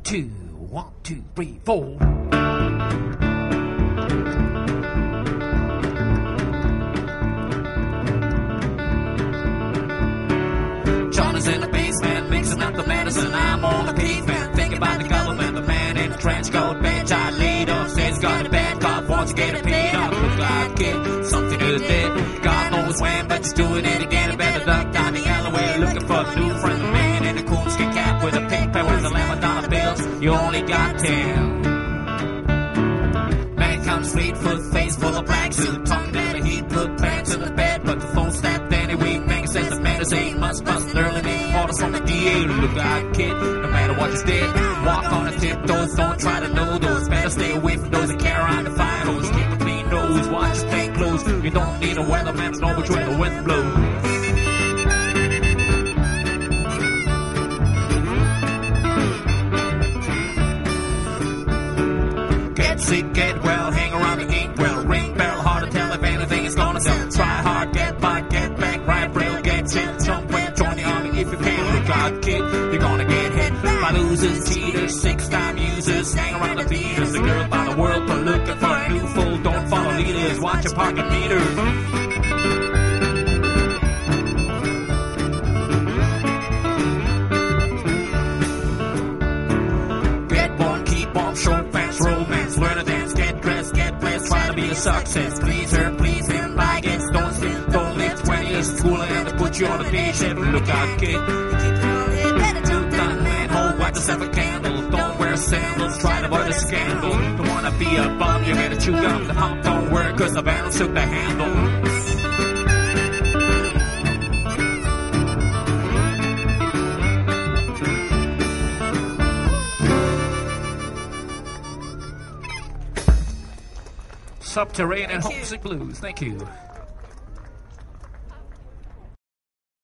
2, 1, 2, 3, 4. John is in the basement, mixing up the medicine. I'm on the pavement, thinking about the government. The man in the trench coat, bed child laid up, says he's got a bad cop, wants to get it paid up. Look like a kid, something is dead. God knows when, but he's doing it again. I better duck down the alleyway, looking for a new friend. The man in the coonskin cap with a pink pen with $11 bills. You only got 10. Man comes fleet foot, face full of black suit, tongue down the heat, put pants in the bed, but the phone snapped anyway. Man says the medicine must early me. Orders from the DA, look like a kid, no matter what you did. Walk on the tiptoes, don't try to know those. Better stay away from those that carry on the fire hose. Keep a clean nose, watch your plain clothes. You don't need a weatherman to know which way the wind blows. Get sick, get well, hang around the inkwell. Ring bell, hard to tell if anything is gonna sell. Try hard, get by, get back, ride rail, get shit. Jump in, join the army if you can. Look out, kid, you're gonna get hit by losers, cheaters, six-time users. Hang around the beaters, the girl by the world, but looking for a new fool. Don't follow leaders, watch your parking meters. Get born, keep on, short fast romance. Learn to dance, get dressed, get blessed. Try to be a success. Please her, please him, like it. Don't sit, don't live 20 years in school and to put you on a day shift. Look out, kid. Too done, man, hold like the seven candle. Don't wear sandals, try to avoid a scandal. Don't wanna be a bum, you gotta chew gum. The hump don't work, cause the vandal took the handle. Subterranean Homesick Blues. Thank you.